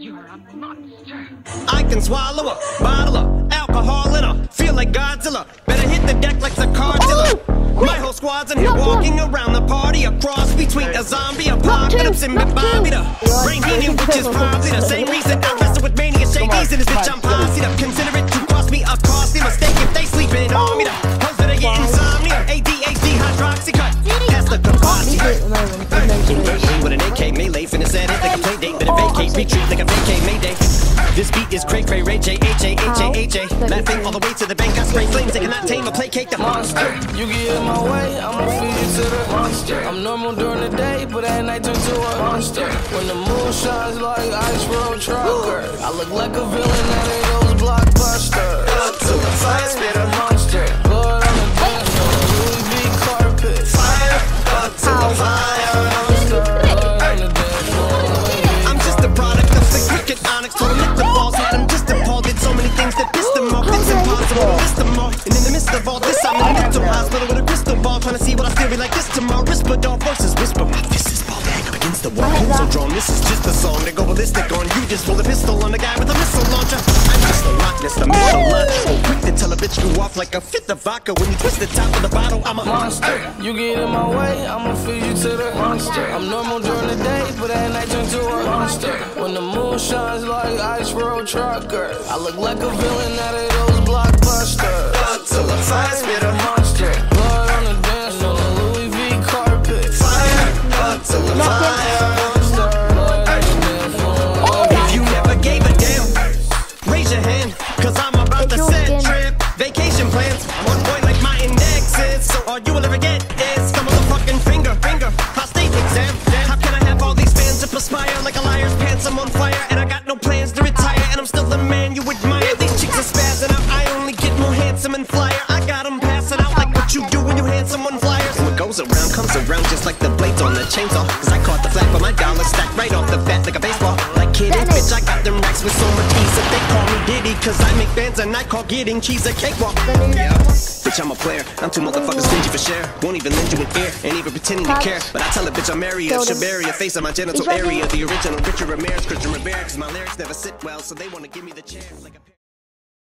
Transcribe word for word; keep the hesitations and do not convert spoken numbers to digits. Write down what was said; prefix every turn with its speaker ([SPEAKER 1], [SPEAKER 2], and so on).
[SPEAKER 1] You're a monster.
[SPEAKER 2] I can swallow a bottle of alcohol in her. Feel like Godzilla. Better hit the deck like the Godzilla. My whole squad's in here walking around the party. A cross between a zombie, apocalypse, and Bobby the brain medium, which is probably the same reason I wrestle with mania shadies. And this bitch I'm posse up. Consider it to cost me a costly mistake if they sleeping on me. The hoes that I get insomnia, A D H D, hydroxy cut. That's the capacity. With an A K melee, finna set it like a play date. Better vacate, retreat like a vacate mayday. This beat is cray cray, Ray J, H A, H A, H A. Laughing all the way to the bank, I spray flames. They cannot tame or placate the monster.
[SPEAKER 3] You get in my way, I'ma feed you to the monster. I'm normal during the day, but at night turn to a monster. When the moon shines like ice road trucker, I look like a villain out of those blockbusters. Up to the fire, spit a monster. Blood on the dance floor, Louis V carpet. Fire, up to the fire, monster. Blood on the dance floor.
[SPEAKER 2] I'm just a product of the cricket onyx. Told him hit the balls, had him just appalled. Did so many things that pissed him off. It's impossible to list them all. And in the midst of all this, I'm in a mental hospital with a crystal ball, trying to see what I feel be like this tomorrow. Whisper dog voices whisper. My fist is ball back up against the wall. So drawn, this is just a song. They go ballistic on you. Just pull a pistol on the guy with a missile launcher. I'm just a rock, just a missile lunch. Oh, quick to tell a bitch you off like a fifth of vodka. When you twist the top of the bottle, I'm a monster.
[SPEAKER 3] You get in my way, I'ma feed you to the monster. I'm normal during the day, but at night turn to a monster. When the moon shines like ice road trucker, I look like a villain out of those blockbusters.
[SPEAKER 2] Up till the fire, spit a
[SPEAKER 3] monster. Blood on the dance floor, Louis V carpet.
[SPEAKER 2] Fire, up till the fire.
[SPEAKER 3] Monster. Blood on the dance floor.
[SPEAKER 2] If you never gave a damn, raise your hand, cause I'm about to set trip. Vacation plans, I'm on point like my index is. So all you will ever get is some motherfucking finger, finger, prostate exam. How can I have all these fans to perspire like a liar's pants? I'm on fire and I got no plans to retire, and I'm still the man you admire. These chicks are spazzing out, I only get more handsome and flyer. I got them passing out like what you do when you hand someone flyers. What goes around comes around just like the blades on the chainsaw. Cause I caught the flap of my dollar stacked right off the bat like a baseball. Like kidding, bitch, I got them racks with so much ease that they call me Diddy. Cause I make bands and I call getting cheese a cakewalk. Yeah, bitch, I'm a player, I'm too motherfucking stingy for share. Won't even lend you an ear, ain't even pretending to care. But I tell a bitch I'm Mary, I should bury a face on my genital area. The original Richard Ramirez, Christian Rivera. Cause my lyrics never sit well, so they wanna give me the chair like a